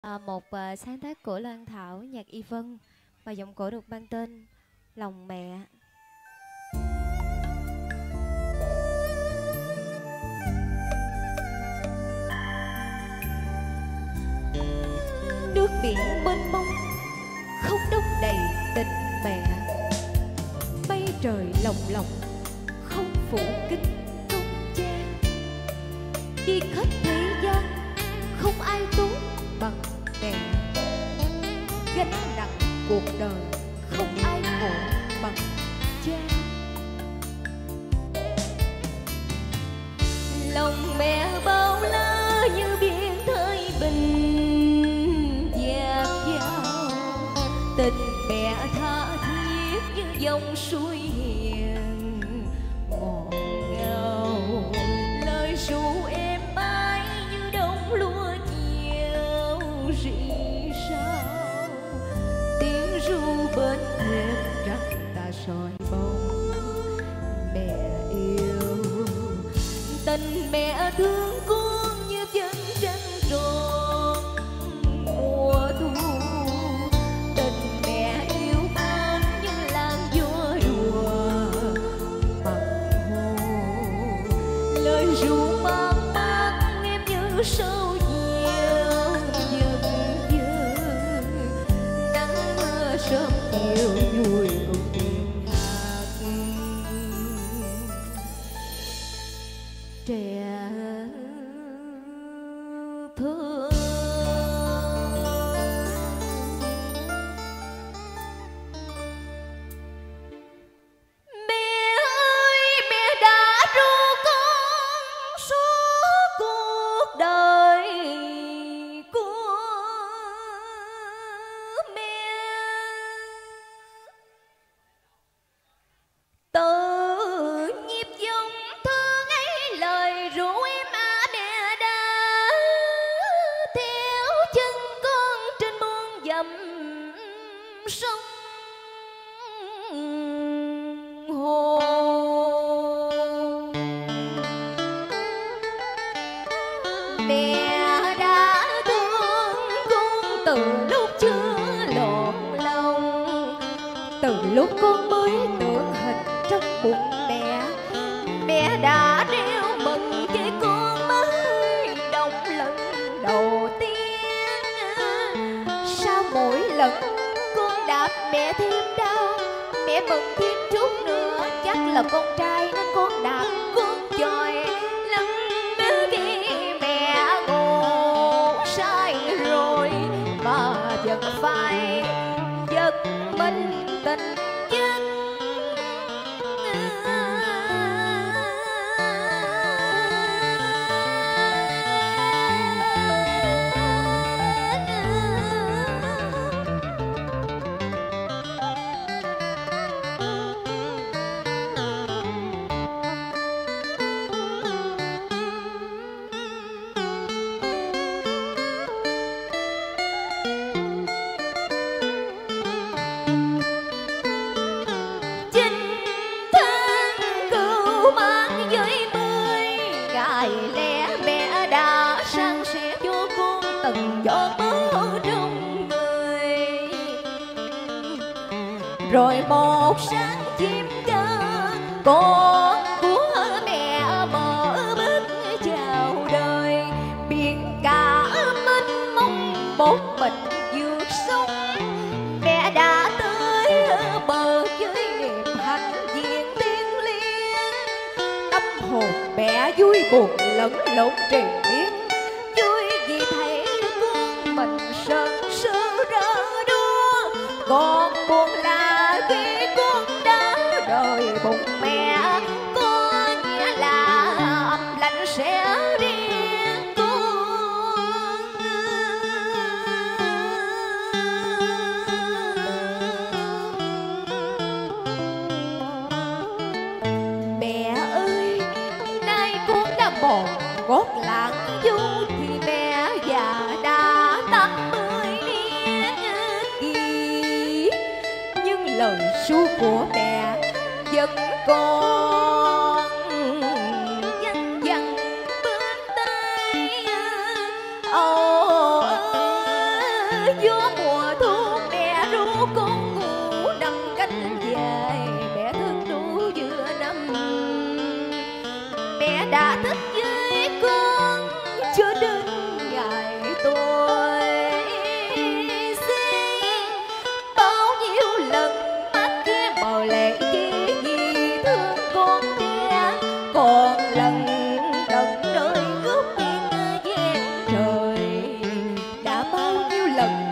Sáng tác của Lan Thảo, nhạc Y Vân và giọng cổ được mang tên Lòng Mẹ. Nước biển mênh mông không đong đầy tình mẹ, mây trời lồng lộng không phủ kín công cha. Đi khắp thế gian không ai tốt bằng mẹ, gánh nặng cuộc đời không ai khổ bằng cha. Lòng mẹ bao la như biển thời bình dạt dào, tình mẹ tha thiết như dòng suối hiền ngọt ngào. Lời ru êm ái như đồng lúa chiều rì rào, tiếng ru bên thềm rằng ta soi bóng mẹ yêu. Tình mẹ thương con như chân trăng tròn mùa thu, tình mẹ yêu con như làn gió đùa mặt hồ. Lời ru mang mát em như sâu chiều dần dần, nắng mưa sớm chiều vui cùng tiếng hát trẻ thơ. Mẹ ơi, mẹ đã ru con suốt cuộc đời của mẹ. Từ nhịp dòng thương ấy lời ru em mẹ đã theo chân con trên muôn dặm sông hồ. Mẹ đã thương con từ lúc chưa lọt lòng, từ lúc con mới tượng hình trong bụng mẹ. Mẹ đã reo mừng với con mới đồng lần đầu tiên. Sao mỗi lần con đạp mẹ thêm đau, mẹ mừng thêm chút nữa. Chắc là con trai nên con đạp con chòi lắm. Khi mẹ ngủ sai rồi mà vẫn phải giật mình tỉnh giấc. Rồi một sáng chim ca con của mẹ mở bước chào đời. Biển cả mênh mông một mình vượt sông, mẹ đã tới bờ với niềm hạnh diện thiêng liêng. Tâm hồn mẹ vui buồn lẫn lộn triền miên, vui vì thấy con mình sân sơ rơ đua. Còn buồn là khi con đã rời bụng mẹ, có nghĩa là âm lạnh sẽ riêng con. Mẹ ơi, nay con đã mòn gót lãng du thì mẹ già đã 80 niên kỷ, nhưng lời ru của mẹ vẫn còn văng vẳng bên tai. Ồ ơi gió mùa thu mẹ ru con ngủ nằm cánh dài, mẹ thương đủ giữa năm. Mẹ đã thức với con cho đến ngày tôi sinh. Bao nhiêu lần mắt kia mờ lệ chi vì thương con cha, còn lần đận đời cướp yên gian trời. Đã bao nhiêu lần